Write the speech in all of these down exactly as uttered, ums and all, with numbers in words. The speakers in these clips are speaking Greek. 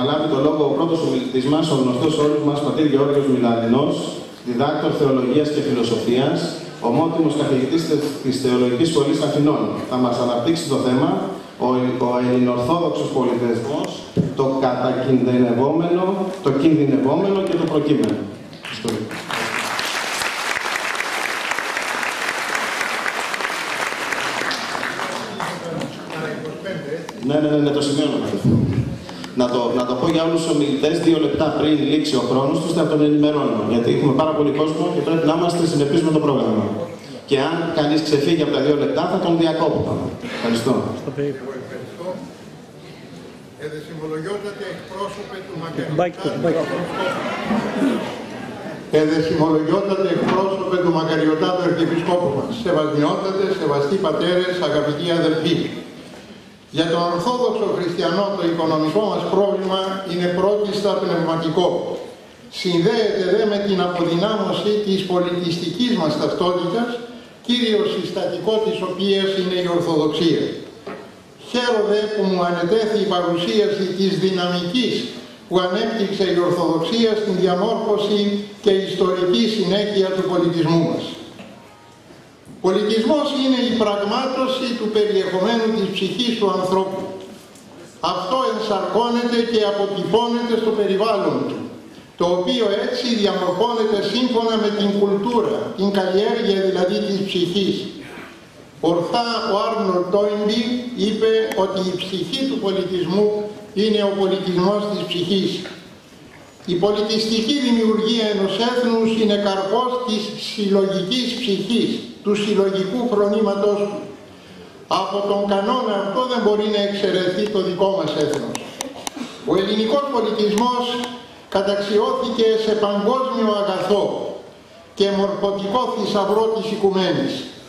λάβει το λόγο ο πρώτος ομιλητής μας, ο γνωστός όλους μας πατήρ Γεώργιος Μιλανινός, διδάκτορ θεολογίας και φιλοσοφίας, ομότιμος καθηγητής της Θεολογικής Σχολής Αθηνών. Θα μας αναπτύξει το θέμα ο, ο ελληνοορθόδοξος πολιτισμός, το κατακινδυνευόμενο, το κινδυνευόμενο και το προκείμενο. Ναι, ναι, ναι, ναι, το σημειώνω. Να το, να το πω για όλους τους ομιλητές δύο λεπτά πριν λήξει ο χρόνος τους, θα τον ενημερώνω. Γιατί έχουμε πάρα πολύ κόσμο και πρέπει να είμαστε συνεπείς με το πρόγραμμα. Και αν κανείς ξεφύγει από τα δύο λεπτά, θα τον διακόπτω. Ευχαριστώ. Εδεσιμολογιότατε εκπρόσωπε του Μακαριωτάτου Εδεσιμολογιότατε εκπρόσωπε του Μακαριωτάτου Αρχιεπισκόπου μας. Σεβασμιότατε, σεβαστοί πατέρες, αγαπητοί αδελφοί. Για τον Ορθόδοξο Χριστιανό το οικονομικό μας πρόβλημα είναι πρώτιστα πνευματικό. Συνδέεται δε με την αποδυνάμωση της πολιτιστικής μας ταυτότητας, κύριο συστατικό της οποίας είναι η Ορθοδοξία. Χαίρομαι που μου ανετέθη η παρουσίαση της δυναμικής που ανέπτυξε η Ορθοδοξία στην διαμόρφωση και ιστορική συνέχεια του πολιτισμού μας. Πολιτισμός είναι η πραγμάτωση του περιεχομένου της ψυχής του ανθρώπου. Αυτό ενσαρκώνεται και αποτυπώνεται στο περιβάλλον του, το οποίο έτσι διαμορφώνεται σύμφωνα με την κουλτούρα, την καλλιέργεια δηλαδή της ψυχής. Ορθά ο Άρνολντ Τόινμπι είπε ότι η ψυχή του πολιτισμού είναι ο πολιτισμός της ψυχής. Η πολιτιστική δημιουργία ενός έθνους είναι καρπός της συλλογικής ψυχής, του συλλογικού φρονήματός του. Από τον κανόνα αυτό δεν μπορεί να εξαιρεθεί το δικό μας έθνος. Ο ελληνικός πολιτισμός καταξιώθηκε σε παγκόσμιο αγαθό και μορφωτικό θησαυρό της οικουμένης.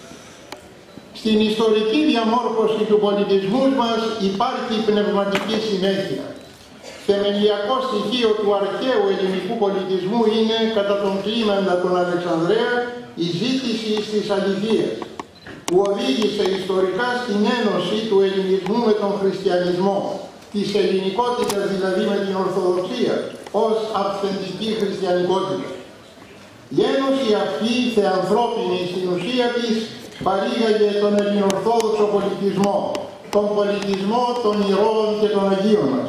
Στην ιστορική διαμόρφωση του πολιτισμού μας υπάρχει πνευματική συνέχεια. Θεμελιακό στοιχείο του αρχαίου ελληνικού πολιτισμού είναι, κατά τον Κλίμεντα τον Αλεξανδρέα, η ζήτηση της αληθείας, που οδήγησε ιστορικά στην ένωση του ελληνισμού με τον χριστιανισμό, της ελληνικότητας δηλαδή με την Ορθοδοξία, ως αυθεντική χριστιανικότητα. Η ένωση αυτή, θεανθρώπινη στην ουσία της, παρήγαγε τον ελληνοορθόδοξο πολιτισμό, τον πολιτισμό των ηρώων και των Αγίων μας.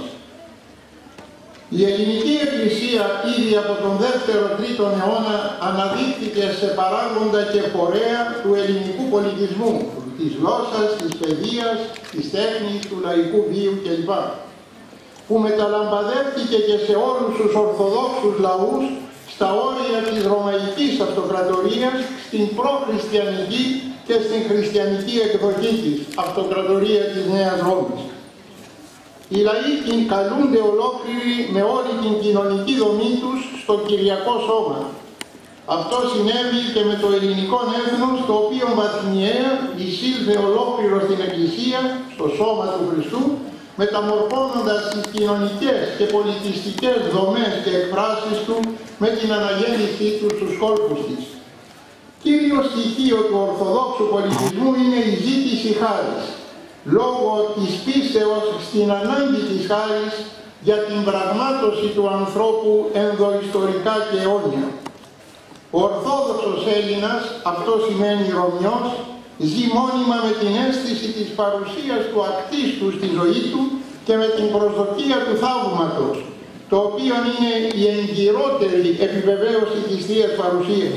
Η ελληνική εκκλησία ήδη από τον δεύτερο τρίτον αιώνα αναδείχθηκε σε παράγοντα και φορέα του ελληνικού πολιτισμού, της γλώσσας, της παιδείας, της τέχνης, του λαϊκού βίου κλπ. Που μεταλαμπαδεύτηκε και σε όλους τους ορθοδόξους λαούς στα όρια της Ρωμαϊκής Αυτοκρατορίας, στην προχριστιανική και στην χριστιανική εκδοχή της, Αυτοκρατορία της Νέας Ρώμης. Οι λαοί καλούνται ολόκληροι με όλη την κοινωνική δομή τους στο Κυριακό Σώμα. Αυτό συνέβη και με το ελληνικό έθνος, το οποίο βαθμιαία εισήλθε ολόκληρο στην Εκκλησία, στο σώμα του Χριστού, μεταμορφώνοντας τις κοινωνικές και πολιτιστικές δομές και εκφράσεις του με την αναγέννησή του στους κόλπους της. Κύριο στοιχείο του Ορθοδόξου πολιτισμού είναι η ζήτηση χάρις, λόγω της πίστεως στην ανάγκη της χάρις για την πραγμάτωση του ανθρώπου ενδοϊστορικά και αιώνια. Ο Ορθόδοξος Έλληνας, αυτό σημαίνει Ρωμιός, ζει μόνιμα με την αίσθηση της παρουσίας του ακτίστου στη ζωή του και με την προσδοκία του θαύματος, το οποίο είναι η εγκυρότερη επιβεβαίωση της Θείας Παρουσίας.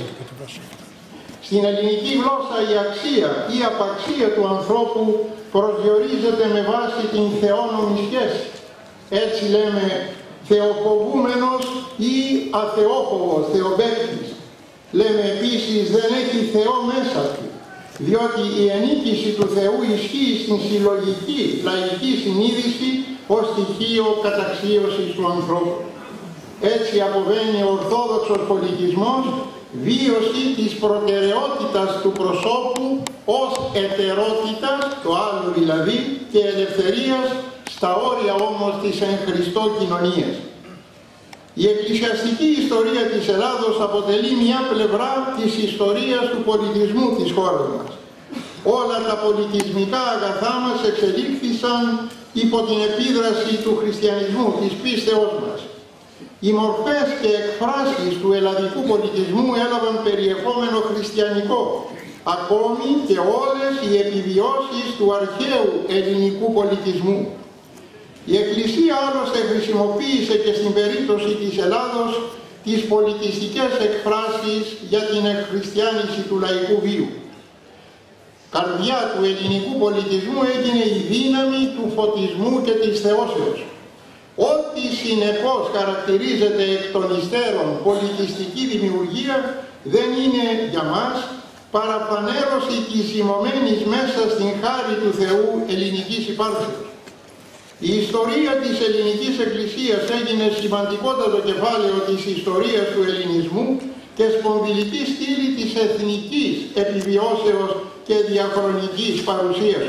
Στην ελληνική γλώσσα η αξία ή απαξία του ανθρώπου προσδιορίζεται με βάση την θεόνομη σχέση. Έτσι λέμε θεοφοβούμενος ή αθεόφοβος, θεομπαίκτης. Λέμε επίσης δεν έχει Θεό μέσα του, διότι η ενίκηση του Θεού ισχύει στην συλλογική λαϊκή συνείδηση ως στοιχείο καταξίωσης του ανθρώπου. Έτσι αποβαίνει ο Ορθόδοξος πολιτισμός βίωση της προτεραιότητας του προσώπου ως ετερότητας, το άλλο δηλαδή, και ελευθερίας, στα όρια όμως της εν Χριστώ κοινωνίας. Η εκκλησιαστική ιστορία της Ελλάδος αποτελεί μια πλευρά της ιστορίας του πολιτισμού της χώρας μας. όλα τα πολιτισμικά αγαθά μας εξελίχθησαν υπό την επίδραση του χριστιανισμού, της πίστεώς μας. Οι μορφές και εκφράσεις του ελλαδικού πολιτισμού έλαβαν περιεχόμενο χριστιανικό, ακόμη και όλες οι επιβιώσεις του αρχαίου ελληνικού πολιτισμού. Η Εκκλησία άλλωστε χρησιμοποίησε και στην περίπτωση της Ελλάδος τις πολιτιστικές εκφράσεις για την εκχριστιάνιση του λαϊκού βίου. Καρδιά του ελληνικού πολιτισμού έγινε η δύναμη του φωτισμού και της θεώσεως. Ό,τι συνεπώς χαρακτηρίζεται εκ των υστέρων πολιτιστική δημιουργία δεν είναι για μας παραφανέρωση της ζυμωμένης μέσα στην χάρη του Θεού ελληνικής υπάρξεως. Η ιστορία της ελληνικής εκκλησίας έγινε σημαντικότατο κεφάλαιο της ιστορίας του ελληνισμού και σπονδυλική στήλη της εθνικής επιβιώσεως και διαχρονικής παρουσίας.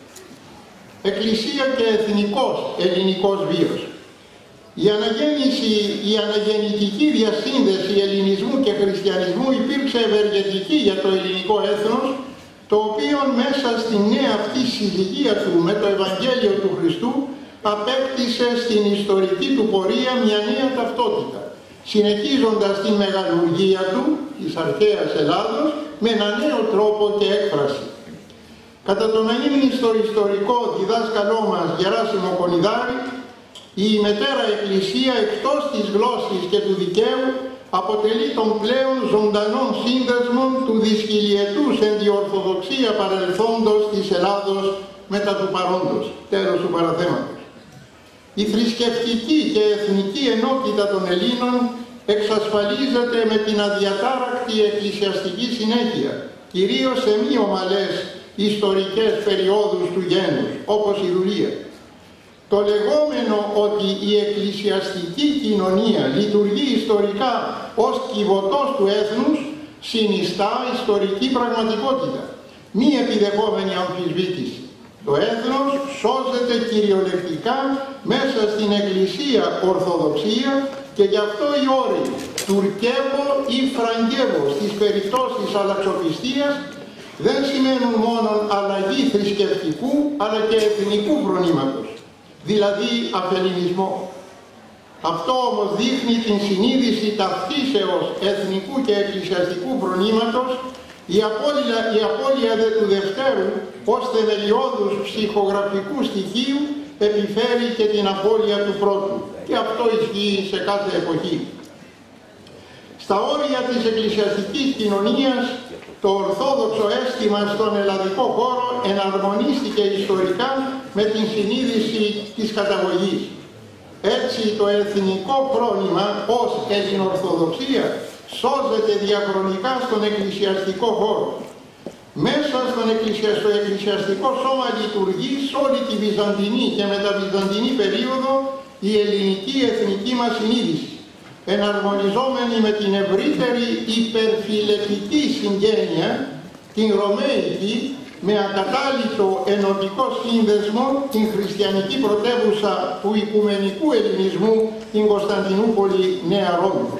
Εκκλησία και εθνικός ελληνικός βίος. Η αναγέννηση, η αναγεννητική διασύνδεση ελληνισμού και χριστιανισμού υπήρξε ευεργετική για το ελληνικό έθνος, το οποίο μέσα στην νέα αυτή συζυγία του με το Ευαγγέλιο του Χριστού απέκτησε στην ιστορική του πορεία μια νέα ταυτότητα, συνεχίζοντας την μεγαλουργία του, της αρχαίας Ελλάδος, με ένα νέο τρόπο και έκφραση. Κατά τον ανήμνηστο ιστορικό διδάσκαλό μας Γεράσιμο Κονιδάρη, η μετέρα Εκκλησία εκτός της γλώσσης και του δικαίου αποτελεί τον πλέον ζωντανόν σύνδεσμο του δυσκυλιετούς εν τη Ορθοδοξία παρελθόντος της Ελλάδος μετά του παρόντος. Τέλος του παραθέματος. Η θρησκευτική και εθνική ενότητα των Ελλήνων εξασφαλίζεται με την αδιατάρακτη εκκλησιαστική συνέχεια, κυρίως σε μη ομαλές ιστορικές περιόδους του γένους, όπως η δουλεία. Το λεγόμενο ότι η εκκλησιαστική κοινωνία λειτουργεί ιστορικά ως κυβωτός του έθνους συνιστά ιστορική πραγματικότητα, μη επιδεχόμενη αμφισβήτηση. Το έθνος σώζεται κυριολεκτικά μέσα στην Εκκλησία Ορθοδοξία και γι' αυτό οι όροι τουρκεύω ή φραγκεύω στις περιπτώσεις αλλαξοπιστίας δεν σημαίνουν μόνο αλλαγή θρησκευτικού αλλά και εθνικού φρονήματος, δηλαδή αφελληνισμό. Αυτό όμως δείχνει την συνείδηση ταυτίσεως εθνικού και εκκλησιαστικού φρονήματος, η απώλεια, η απώλεια δε του δευτέρου ως θεμελιώδους ψυχογραφικού στοιχείου επιφέρει και την απώλεια του πρώτου. Και αυτό ισχύει σε κάθε εποχή. Στα όρια της εκκλησιαστικής κοινωνίας, το ορθόδοξο αίσθημα στον ελλαδικό χώρο εναρμονίστηκε ιστορικά με την συνείδηση της καταγωγής. Έτσι το εθνικό φρόνημα ως Ελληνορθοδοξία σώζεται διαχρονικά στον εκκλησιαστικό χώρο. Μέσα στον εκκλησιαστικό, εκκλησιαστικό σώμα λειτουργεί σε όλη τη Βυζαντινή και μεταβυζαντινή περίοδο η ελληνική εθνική μας συνείδηση, εναρμονιζόμενη με την ευρύτερη υπερφιλετική συγγένεια, την Ρωμαϊκή, με ακατάληπτο ενωτικό σύνδεσμο την χριστιανική πρωτεύουσα του οικουμενικού ελληνισμού, την Κωνσταντινούπολη Νέα Ρώμη.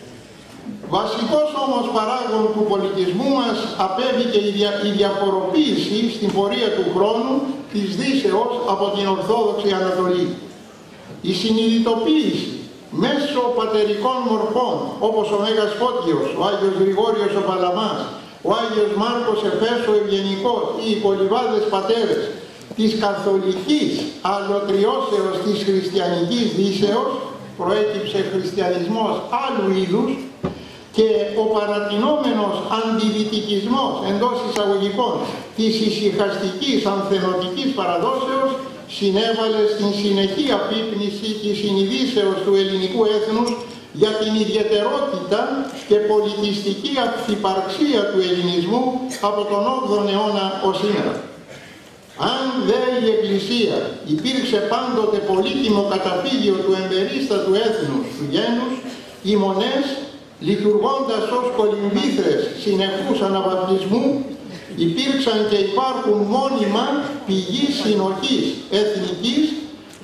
Βασικός όμως παράγων του πολιτισμού μας απέβηκε η, δια, η διαφοροποίηση στην πορεία του χρόνου της Δύσεως από την Ορθόδοξη Ανατολή. Η συνειδητοποίηση μέσω πατερικών μορφών όπως ο Μέγας Φώτιος, ο Άγιος Γρηγόριος ο Παλαμάς, ο Άγιος Μάρκος Εφέσου Ευγενικός ή οι Πολυβάδες Πατέρες της καθολικής αλωτριώσεως της χριστιανικής Δύσεως, προέκυψε χριστιανισμός άλλου είδους, και ο παρατηνόμενος αντιδυτικισμός εντός εισαγωγικών της ησυχαστικής ανθενωτικής παραδόσεως συνέβαλε στην συνεχή απύπνιση της συνειδήσεως του ελληνικού έθνους για την ιδιαιτερότητα και πολιτιστική αυθυπαρξία του ελληνισμού από τον όγδοο αιώνα ως σήμερα. Αν δε η Εκκλησία υπήρξε πάντοτε πολύτιμο καταφύγιο του εμπερίστατου έθνους του γένους, οι μονές, λειτουργώντας ως κολυμβήθρες συνεχούς αναβαθμισμού, υπήρξαν και υπάρχουν μόνιμα πηγή συνοχής εθνικής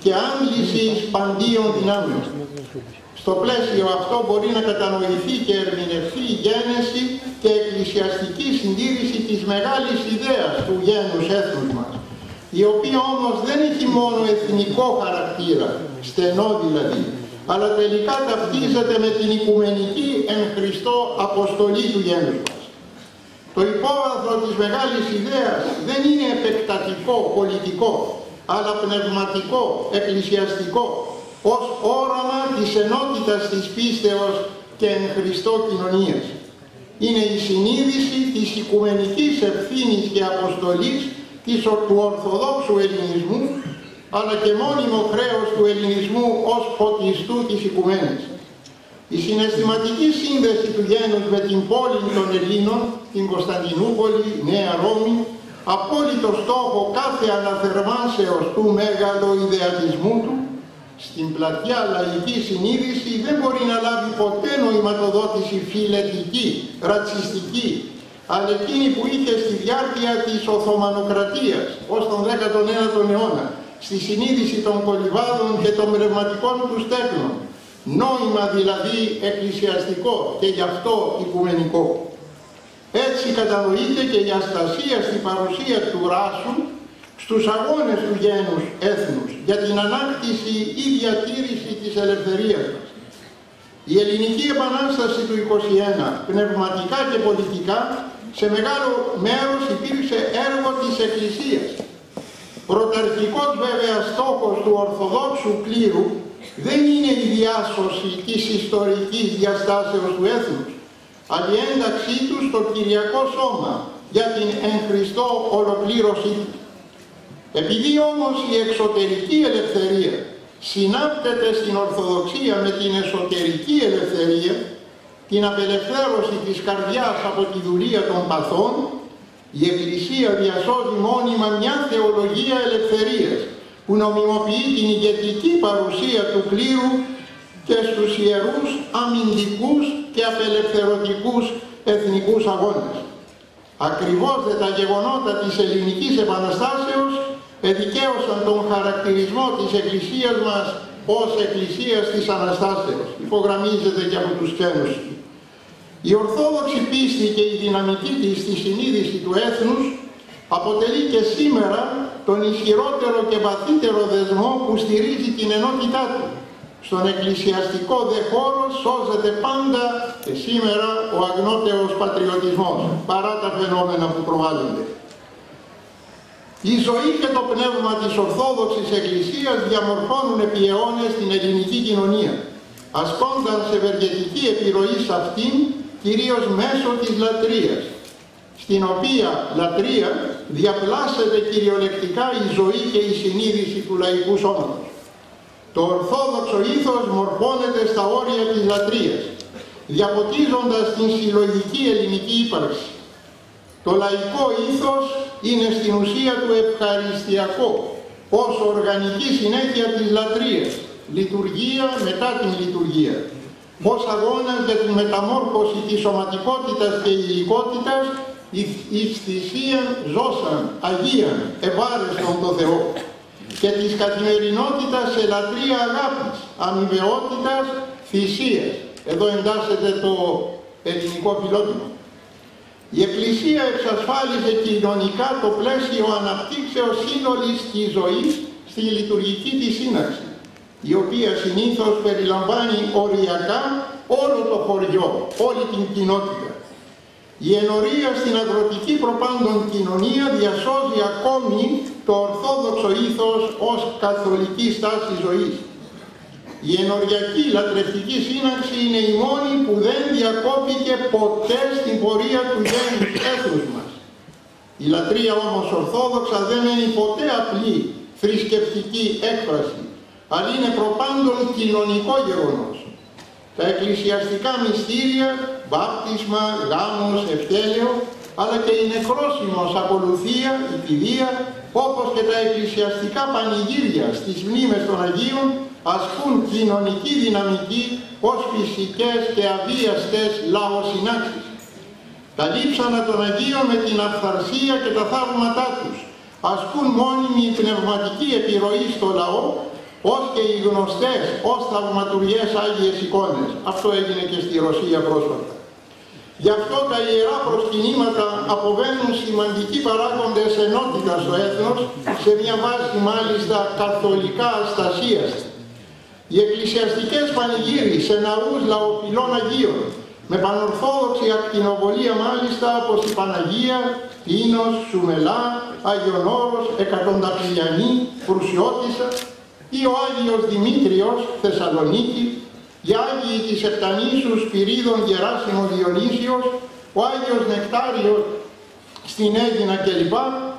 και άντλησης παντίων δυνάμεων. Στο πλαίσιο αυτό μπορεί να κατανοηθεί και ερμηνευτεί η γένεση και εκκλησιαστική συντήρηση της μεγάλης ιδέας του γένους έθνους μας, η οποία όμως δεν έχει μόνο εθνικό χαρακτήρα, στενό δηλαδή, αλλά τελικά ταυτίζεται με την οικουμενική εν Χριστώ αποστολή του γένους μας. Το υπόβαθρο της μεγάλης ιδέας δεν είναι επεκτατικό, πολιτικό, αλλά πνευματικό, εκκλησιαστικό, ως όραμα της ενότητας της πίστεως και εν Χριστώ κοινωνίας. Είναι η συνείδηση της οικουμενικής ευθύνης και αποστολής της, του Ορθοδόξου Ελληνισμού, αλλά και μόνιμο χρέος του ελληνισμού ως φωτιστού της οικουμένης. Η συναισθηματική σύνδεση του γένους με την πόλη των Ελλήνων, την Κωνσταντινούπολη, Νέα Ρώμη, απόλυτο στόχο κάθε αναθερμάσεως του μεγαλοειδεατισμού του, στην πλατιά λαϊκή συνείδηση δεν μπορεί να λάβει ποτέ νοηματοδότηση φιλετική, ρατσιστική, αλλά εκείνη που είχε στη διάρκεια της Οθωμανοκρατίας ως τον δέκατον ένατο αιώνα, στη συνείδηση των κολυβάδων και των πνευματικών του τέκνων. Νόημα δηλαδή εκκλησιαστικό και γι' αυτό οικουμενικό. Έτσι κατανοείται και η αστασία στην παρουσία του Ράσου στους αγώνες του γένους έθνους για την ανάκτηση ή διατήρηση της ελευθερίας μας. Η Ελληνική Επανάσταση του είκοσι ένα, πνευματικά και πολιτικά, σε μεγάλο μέρος υπήρξε έργο της Εκκλησίας. Πρωταρχικός βέβαια στόχος του Ορθοδόξου κλήρου δεν είναι η διάσωση της ιστορικής διαστάσεως του έθνους, αλλά η ένταξή του στο Κυριακό Σώμα για την εν Χριστώ ολοκλήρωσή του. Επειδή όμως η εξωτερική ελευθερία συνάπτεται στην Ορθοδοξία με την εσωτερική ελευθερία, την απελευθέρωση της καρδιάς από τη δουλεία των παθών, η Εκκλησία διασώζει μόνιμα μια θεολογία ελευθερίας που νομιμοποιεί την ηγετική παρουσία του κλήρου και στους ιερούς αμυντικούς και απελευθερωτικούς εθνικούς αγώνες. Ακριβώς δε τα γεγονότα της Ελληνικής Επαναστάσεως εδικαίωσαν τον χαρακτηρισμό της Εκκλησίας μας ως Εκκλησίας της Αναστάσεως. Υπογραμμίζεται και από τους ξένους. Η ορθόδοξη πίστη και η δυναμική της στη συνείδηση του έθνους αποτελεί και σήμερα τον ισχυρότερο και βαθύτερο δεσμό που στηρίζει την ενότητά του. Στον εκκλησιαστικό δε χώρο σώζεται πάντα και σήμερα ο αγνώτεος πατριωτισμός, παρά τα φαινόμενα που προβάλλονται. Η ζωή και το πνεύμα της Ορθόδοξης Εκκλησίας διαμορφώνουν επί αιώνες την ελληνική κοινωνία, ασκώντας ευεργετική επιρροή σε αυτήν, κυρίως μέσω της λατρείας, στην οποία λατρεία διαπλάσσεται κυριολεκτικά η ζωή και η συνείδηση του λαϊκού σώματος. Το ορθόδοξο ήθος μορφώνεται στα όρια της λατρείας, διαποτίζοντας την συλλογική ελληνική ύπαρξη. Το λαϊκό ήθος είναι στην ουσία του ευχαριστιακό, ως οργανική συνέχεια της λατρείας, λειτουργία μετά την λειτουργία, ως αγώνας για την μεταμόρφωση της σωματικότητας και υλικότητας εις θυσίαν ζώσαν, αγίαν, ευάρεστον το Θεό, και της καθημερινότητας σε λατρεία αγάπης, αμοιβαιότητας, θυσίας. Εδώ εντάσσεται το ελληνικό φιλότιμο. Η Εκκλησία εξασφάλιζε κοινωνικά το πλαίσιο αναπτύξεως σύνολης της ζωής στη λειτουργική της σύναξη, η οποία συνήθως περιλαμβάνει οριακά όλο το χωριό, όλη την κοινότητα. Η ενορία στην αγροτική προπάντων κοινωνία διασώζει ακόμη το ορθόδοξο ήθος ως καθολική στάση ζωής. Η ενοριακή λατρευτική σύναξη είναι η μόνη που δεν διακόπηκε ποτέ στην πορεία του γένους έθνους μας. Η λατρεία όμως ορθόδοξα δεν μένει ποτέ απλή θρησκευτική έκφραση, αλλά είναι προπάντων κοινωνικό γεγονός. Τα εκκλησιαστικά μυστήρια, βάπτισμα, γάμος, ευτέλαιο, αλλά και η νεκρόσιμος ακολουθία, η κηδεία, όπως και τα εκκλησιαστικά πανηγύρια στις μνήμες των Αγίων, ασκούν κοινωνική δυναμική ως φυσικές και αβίαστες λαοσυνάξεις. Τα λείψανα των Αγίων με την αυθαρσία και τα θαύματά τους ασκούν μόνιμη πνευματική επιρροή στο λαό, ως και οι γνωστές ως θαυματουργές Άγιες εικόνες. Αυτό έγινε και στη Ρωσία πρόσφατα. Γι' αυτό τα ιερά προσκυνήματα αποβαίνουν σημαντικοί παράγοντες ενότητας στο έθνος, σε μια βάση μάλιστα καθολικά αστασίας. Οι εκκλησιαστικές πανηγύροι σε ναούς λαοφιλών Αγίων, με πανορθόδοξη ακτινοβολία μάλιστα όπως η Παναγία, Τίνος, Σουμελά, Άγιον Όρος, Εκατονταπηλιανή, Προυσιώτισσα ή ο Άγιος Δημήτριος, Θεσσαλονίκη, οι Άγιοι της Επτανήσου Σπυρίδων Γεράσιμο Διονύσιος, ο Άγιος Νεκτάριος στην Αίγινα κλπ.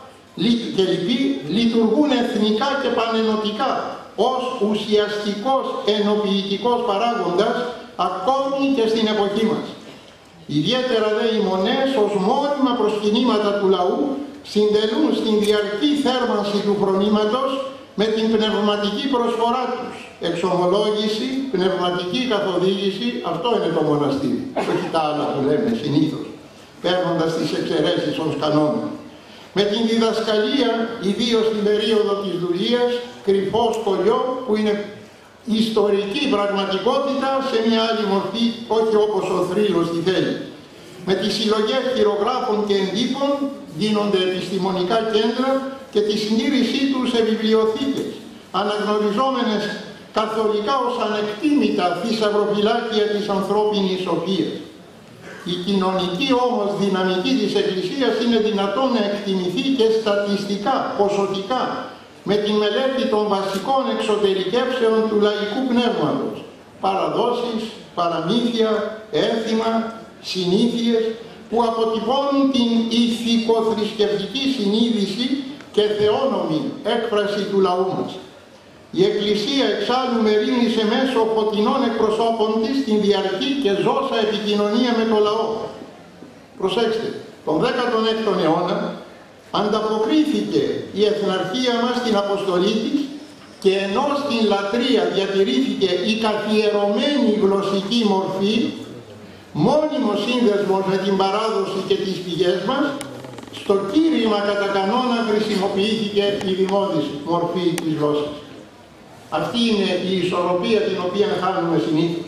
Και λοιποί λειτουργούν εθνικά και πανενωτικά ως ουσιαστικός ενοποιητικός παράγοντας ακόμη και στην εποχή μας. Ιδιαίτερα δε οι μονές ως μόνιμα προσκυνήματα του λαού συντελούν στην διαρκή θέρμανση του φρονήματος με την πνευματική προσφορά τους. Εξομολόγηση, πνευματική καθοδήγηση, αυτό είναι το μοναστήρι. Όχι τα άλλα που λέμε συνήθως, παίρνοντας τις εξαιρέσεις ως κανόνα. Με την διδασκαλία, ιδίως στην περίοδο της δουλείας, κρυφό σχολείο που είναι ιστορική πραγματικότητα σε μια άλλη μορφή, όχι όπως ο θρύλος τη θέλει. Με τις συλλογές χειρογράφων και εντύπων γίνονται επιστημονικά κέντρα και τη συντήρησή τους σε βιβλιοθήκες, αναγνωριζόμενες καθολικά ως ανεκτήμητα θησαυροφυλάκια της ανθρώπινης σοφίας. Η κοινωνική όμως δυναμική της Εκκλησίας είναι δυνατόν να εκτιμηθεί και στατιστικά, ποσοτικά, με τη μελέτη των βασικών εξωτερικεύσεων του λαϊκού πνεύματος. Παραδόσεις, παραμύθια, έθιμα, συνήθειες που αποτυπώνουν την ηθικοθρησκευτική συνείδηση και θεόνομη έκφραση του λαού μας. Η Εκκλησία εξάλλου μερίμνησε μέσω φωτεινών εκπροσώπων της την διαρκή και ζώσα επικοινωνία με το λαό. Προσέξτε, τον δέκατον έκτον αιώνα ανταποκρίθηκε η εθναρχία μας στην αποστολή της και ενώ στην λατρεία διατηρήθηκε η καθιερωμένη γλωσσική μορφή, μόνιμος σύνδεσμος με την παράδοση και τις πηγές μας, στο κήρυγμα κατά κανόνα χρησιμοποιήθηκε η δημόδης μορφή της γλώσσας. Αυτή είναι η ισορροπία την οποία χάνουμε συνήθως.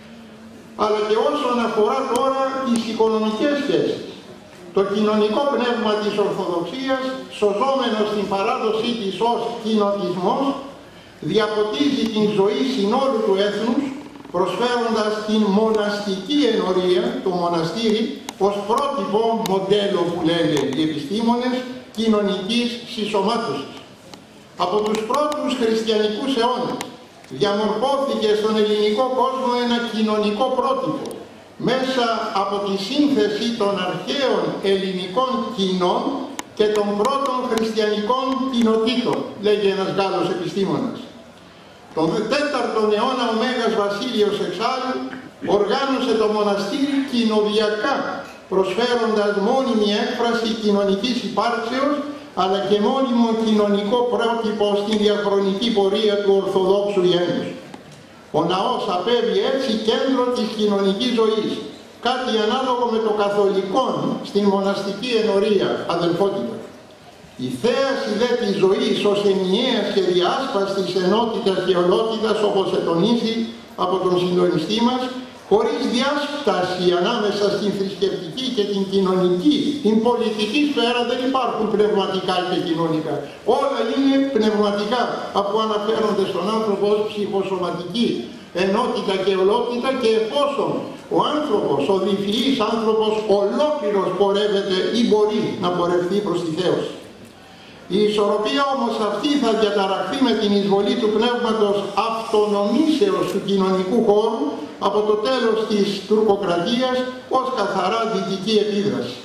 Αλλά και όσον αφορά τώρα τις οικονομικές σχέσεις, το κοινωνικό πνεύμα της Ορθοδοξίας, σωζόμενο στην παράδοσή της ως κοινοτισμός, διαποτίζει την ζωή συνόλου του έθνους, προσφέροντας την μοναστική ενορία, το μοναστήρι, ως πρότυπο μοντέλο που λένε οι επιστήμονες κοινωνικής συσσωμάτωσης. Από τους πρώτους χριστιανικούς αιώνες διαμορφώθηκε στον ελληνικό κόσμο ένα κοινωνικό πρότυπο μέσα από τη σύνθεση των αρχαίων ελληνικών κοινών και των πρώτων χριστιανικών κοινοτήτων, λέγει ένας Γάλλος επιστήμονας. Τον τέταρτον αιώνα ο Μέγας Βασίλειος εξάλλου οργάνωσε το μοναστήρι κοινοδιακά, προσφέροντας μόνιμη έκφραση κοινωνικής υπάρξεως αλλά και μόνιμο κοινωνικό πρότυπο στην διαχρονική πορεία του Ορθοδόξου γένους. Ο ναός απέβη έτσι κέντρο της κοινωνικής ζωής, κάτι ανάλογο με το καθολικό στην μοναστική ενορία, αδελφότητα. Η θέαση δε της ζωής ως ενιαίας και διάσπαστης ενότητας και ολότητας, όπως ετονίζει από τον συντονιστή μας, χωρίς διάσπαση ανάμεσα στην θρησκευτική και την κοινωνική, την πολιτική σφαίρα δεν υπάρχουν πνευματικά και κοινωνικά. Όλα είναι πνευματικά, αφού αναφέρονται στον άνθρωπο ως ψυχοσωματική ενότητα και ολότητα, και εφόσον ο άνθρωπος, ο διφυής άνθρωπος ολόκληρος πορεύεται ή μπορεί να πορευτεί προς τη θέωση. Η ισορροπία όμως αυτή θα διαταραχθεί με την εισβολή του πνεύματος αυτονομήσεως του κοινωνικού χώρου από το τέλος της τουρκοκρατίας ως καθαρά δυτική επίδραση.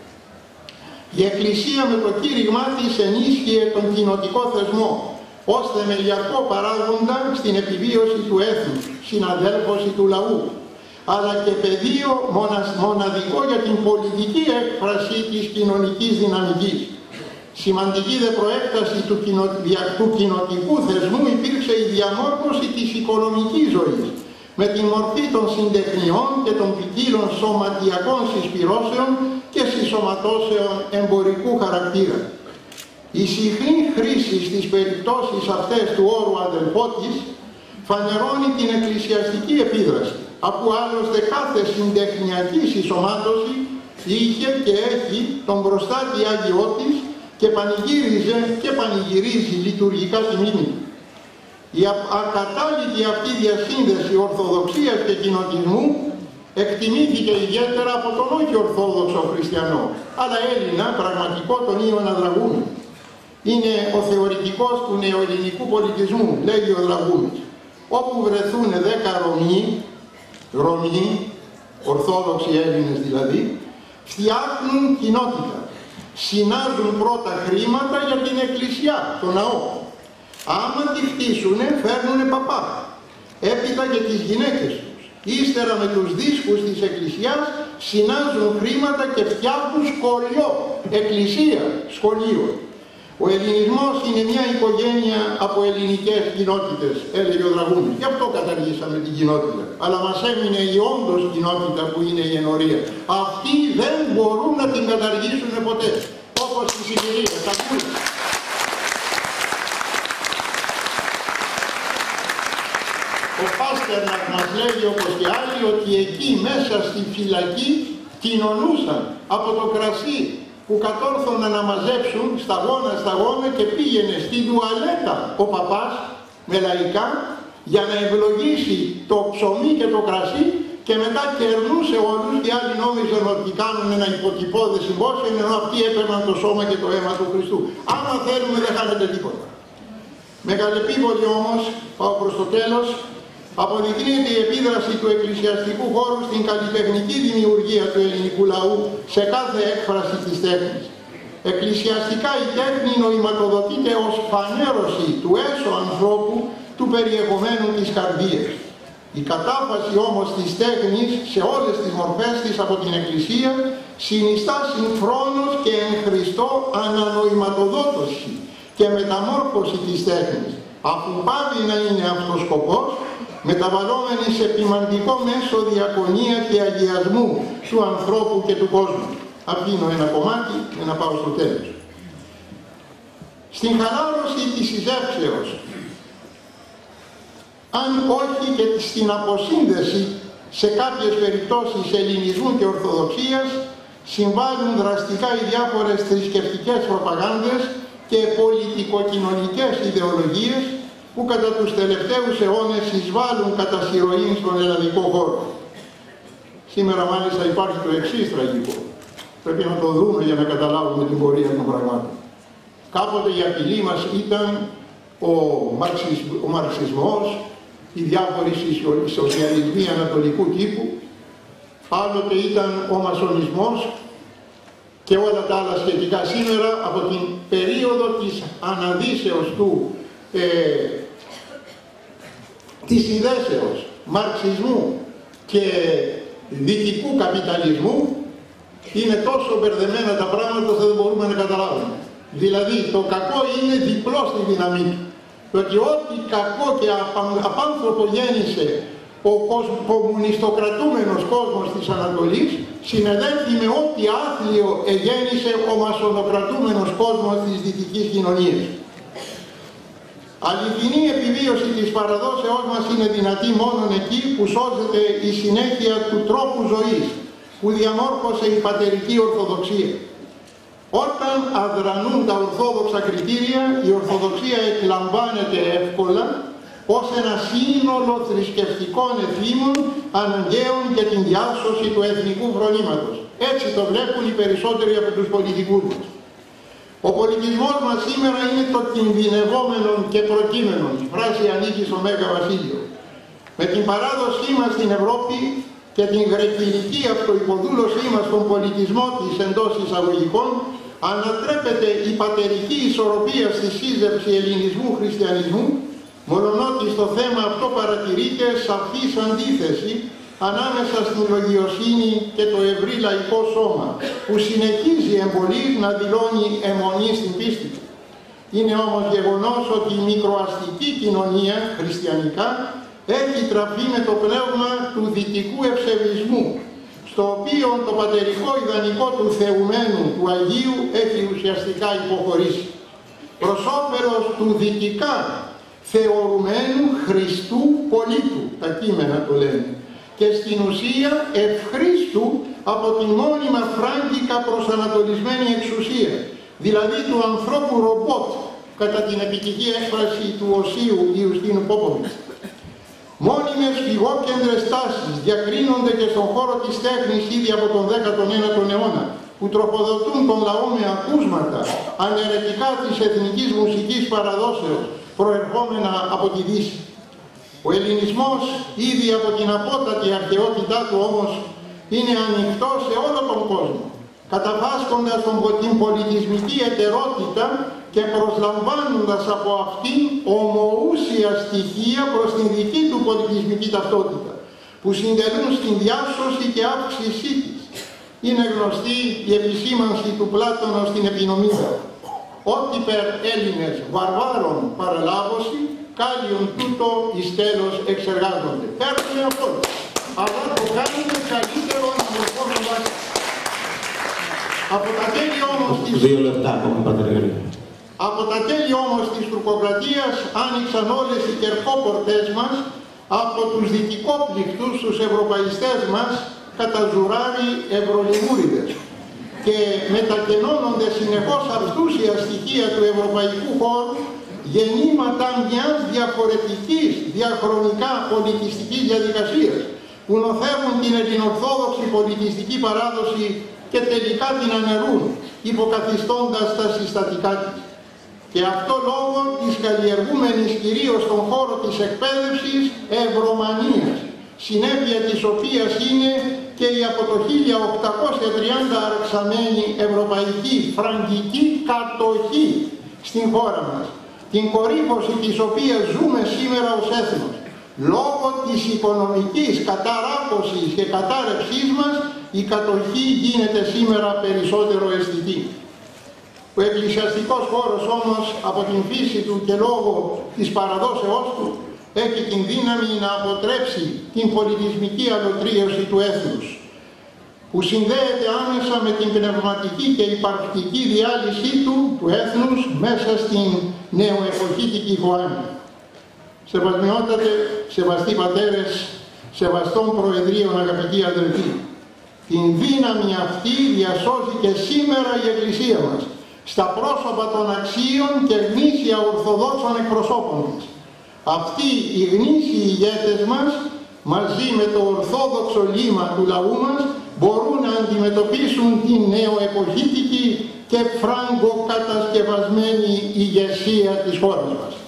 Η Εκκλησία με το κήρυγμά της ενίσχυε τον κοινοτικό θεσμό ως θεμελιακό παράγοντα στην επιβίωση του έθνους, συναδέλφωση του λαού, αλλά και πεδίο μοναδικό για την πολιτική έκφραση της κοινωνικής δυναμικής. Σημαντική δε προέκταση του, κοινο... του κοινοτικού θεσμού υπήρξε η διαμόρφωση της οικονομικής ζωής, με τη μορφή των συντεχνιών και των ποικίλων σωματιακών συσπυρώσεων και συσσωματώσεων εμπορικού χαρακτήρα. Η συχνή χρήση στις περιπτώσεις αυτές του όρου αδελφότης φανερώνει την εκκλησιαστική επίδραση, αφού άλλωστε κάθε συντεχνιακή συσσωμάτωση είχε και έχει τον μπροστάτη Άγιό της και πανηγύριζε και πανηγυρίζει λειτουργικά τη μνήμη του. Η ακατάλητη αυτή διασύνδεση ορθοδοξίας και κοινοτισμού εκτιμήθηκε ιδιαίτερα από τον όχι ορθόδοξο χριστιανό, αλλά Έλληνα πραγματικό τον Ιωνα Δραγούμη. Είναι ο θεωρητικός του νεοελληνικού πολιτισμού, λέγει ο Δραγούμης. Όπου βρεθούν δέκα Ρωμιοί, Ρωμιοί, ορθόδοξοι Έλληνες δηλαδή, φτιάχνουν κοινότητα. Συνάζουν πρώτα χρήματα για την εκκλησιά, το ναό. Άμα τη χτίσουνε, φέρνουνε παπά. Έπειτα και τις γυναίκες τους. Ύστερα με τους δίσκους της εκκλησιάς συνάζουν χρήματα και φτιάχνουν σχολείο. Εκκλησία, σχολείο. Ο ελληνισμός είναι μια οικογένεια από ελληνικές κοινότητες, έλεγε ο Δραγούμης. Γι' αυτό καταργήσαμε την κοινότητα. Αλλά μας έμεινε η όντως κοινότητα που είναι η ενορία. Αυτοί δεν μπορούν να την καταργήσουν ποτέ. Όπως στη Σιβηρία, τα πουλα. Ο Πάστερνακ μας λέγει όπως και άλλοι ότι εκεί μέσα στη φυλακή κοινωνούσαν από το κρασί που κατόρθωναν να μαζέψουν σταγόνα σταγόνα και πήγαινε στην τουαλέτα ο παπάς με λαϊκά για να ευλογήσει το ψωμί και το κρασί και μετά κερνούσε όλους και άλλοι νόμιζαν ότι κάνουν ένα υποτυπώδες συμπόσιο ενώ αυτοί έπαιρναν το σώμα και το αίμα του Χριστού. Άμα θέλουμε δεν χάνεται τίποτα. Μεγαλεπίβολη όμως, πάω προς το τέλος, αποδεικνύεται η επίδραση του εκκλησιαστικού χώρου στην καλλιτεχνική δημιουργία του ελληνικού λαού σε κάθε έκφραση της τέχνης. Εκκλησιαστικά η τέχνη νοηματοδοτείται ως φανέρωση του έσω ανθρώπου του περιεχομένου της καρδίας. Η κατάφαση όμως της τέχνης σε όλες τις μορφές της από την Εκκλησία συνιστά συγχρόνως και εν Χριστώ ανανοηματοδότηση και μεταμόρφωση της τέχνης, αφού πάβει να είναι αυτός σκοπός, μεταβαλλόμενη σε ποιμαντικό μέσο διακονία και αγιασμού του ανθρώπου και του κόσμου. Αφήνω ένα κομμάτι για να πάω στο τέλος. Στην χαλάρωση της εισεύξεως, αν όχι και στην αποσύνδεση σε κάποιες περιπτώσεις ελληνισμού και ορθοδοξίας, συμβάλλουν δραστικά οι διάφορες θρησκευτικές προπαγάνδες και πολιτικοκοινωνικές ιδεολογίες που κατά τους τελευταίους αιώνες εισβάλλουν κατά συρροή στον ελλαδικό χώρο. Σήμερα μάλιστα υπάρχει το εξής τραγικό. Πρέπει να το δούμε για να καταλάβουμε την πορεία των πραγμάτων. Κάποτε η απειλή μας ήταν ο, μαρξισ, ο μαρξισμός, οι διάφοροι σοσιαλισμοί ανατολικού τύπου, άλλοτε ήταν ο μασονισμός και όλα τα άλλα σχετικά. Σήμερα από την περίοδο της αναδύσεως του ε, της συνδέσεως μαρξισμού και δυτικού καπιταλισμού είναι τόσο μπερδεμένα τα πράγματα ώστε δεν μπορούμε να καταλάβουμε. Δηλαδή το κακό είναι διπλό στη δύναμή του. Ότι ό,τι κακό και απάνθρωπο γέννησε ο κομμουνιστοκρατούμενος κόσμος της Ανατολής συνεδέχει με ό,τι άθλιο εγέννησε ο μασονοκρατούμενος κόσμος της δυτικής κοινωνίας. Αληθινή επιβίωση της παραδόσεώς μας είναι δυνατή μόνον εκεί που σώζεται η συνέχεια του τρόπου ζωής που διαμόρφωσε η πατερική Ορθοδοξία. Όταν αδρανούν τα ορθόδοξα κριτήρια, η Ορθοδοξία εκλαμβάνεται εύκολα ως ένα σύνολο θρησκευτικών εθήμων αναγκαίων για την διάσωση του εθνικού φρονήματος. Έτσι το βλέπουν οι περισσότεροι από τους πολιτικούς μας. Ο πολιτισμός μας σήμερα είναι το κινδυνευόμενο και προκείμενο. Η φράση ανήκει στο Μέγα Βασίλειο. Με την παράδοσή μας στην Ευρώπη και την γρεκυλική αυτοϋποδούλωσή μας στον πολιτισμό της εντός εισαγωγικών, ανατρέπεται η πατερική ισορροπία στη σύζευξη ελληνισμού-χριστιανισμού, μολονότι στο θέμα αυτό παρατηρείται σαφής αντίθεση ανάμεσα στην λογιοσύνη και το ευρύ λαϊκό σώμα, που συνεχίζει εμπολής να δηλώνει αιμονή στην πίστη του. Είναι όμως γεγονός ότι η μικροαστική κοινωνία, χριστιανικά, έχει τραφεί με το πνεύμα του δυτικού ευσεβισμού, στο οποίο το πατερικό ιδανικό του θεουμένου, του Αγίου, έχει ουσιαστικά υποχωρήσει. προς όφελος του δικικά θεωρουμένου Χριστού πολίτου, τα κείμενα το λένε, και στην ουσία ευχρήστου από την μόνιμα φράγκικα προσανατολισμένη εξουσία, δηλαδή του ανθρώπου ρομπότ, κατά την επιτυχή έκφραση του οσίου Ιουστίνου Πόποβιτς. Μόνιμες φυγόκεντρες τάσεις διακρίνονται και στον χώρο της τέχνης ήδη από τον δέκατον ένατο αιώνα, που τροφοδοτούν τον λαό με ακούσματα αναιρετικά της εθνικής μουσικής παραδόσεως, προερχόμενα από τη Δύση. Ο ελληνισμός, ήδη από την απότατη αρχαιότητά του όμως, είναι ανοιχτό σε όλο τον κόσμο, καταβάσκοντας την πολιτισμική ετερότητα και προσλαμβάνοντας από αυτήν ομοούσια στοιχεία προς την δική του πολιτισμική ταυτότητα, που συντελούν στην διάσωση και αύξησή της. Είναι γνωστή η επισήμανση του Πλάτωνο στην Επινομίδα. Ότι περ Έλληνες βαρβάρων παραλάβωση, κάλιον τούτο εις τέλος εξεργάζονται. Παίρνουμε αυτό. Αλλά το κάνουμε καλύτερο ανθρωπόνο βάση. Από τα τέλη όμως της... Δύο λεπτά ακόμα, Πατέρα. Από τα τέλη όμως της τουρκοκρατίας άνοιξαν όλες οι κερκόπορτές μας από τους δυτικόπληκτους, τους ευρωπαϊστές μας, κατά ζουράρι ευρωλιμούριδες, και μετακενώνονται συνεχώς αυτούσια στοιχεία του ευρωπαϊκού χώρου, γεννήματα μιας διαφορετικής διαχρονικά πολιτιστικής διαδικασίας, που νοθεύουν την ελληνορθόδοξη πολιτιστική παράδοση και τελικά την αναιρούν, υποκαθιστώντας τα συστατικά της. Και αυτό λόγω της καλλιεργούμενης κυρίως στον χώρο της εκπαίδευσης ευρωμανίας, συνέπεια της οποίας είναι και η από το χίλια οκτακόσια τριάντα αρξαμένη ευρωπαϊκή φραγκική κατοχή στην χώρα μας, την κορύφωση της οποίας ζούμε σήμερα ως έθνος. Λόγω της οικονομικής καταράκωσης και κατάρρευσής μας, η κατοχή γίνεται σήμερα περισσότερο αισθητή. Ο εκκλησιαστικός χώρος όμως, από την φύση του και λόγω της παραδόσεώς του, έχει την δύναμη να αποτρέψει την πολιτισμική αλωτρίωση του έθνους, που συνδέεται άμεσα με την πνευματική και υπαρκτική διάλυσή του, του έθνους, μέσα στην νεοεποχήτικη Ιωάννη. Σεβασμιότατε, σεβαστοί πατέρες, σεβαστών προεδρίων, αγαπητοί αδελφοί, την δύναμη αυτή διασώζει και σήμερα η Εκκλησία μας, στα πρόσωπα των αξίων και γνήσια ορθοδόξων εκπροσώπων της. Αυτοί οι γνήσιοι ηγέτες μας, μαζί με το ορθόδοξο λίμα του λαού μας, μπορούν να αντιμετωπίσουν την νεοεποχήτικη και φράγκο κατασκευασμένη ηγεσία της χώρας μας.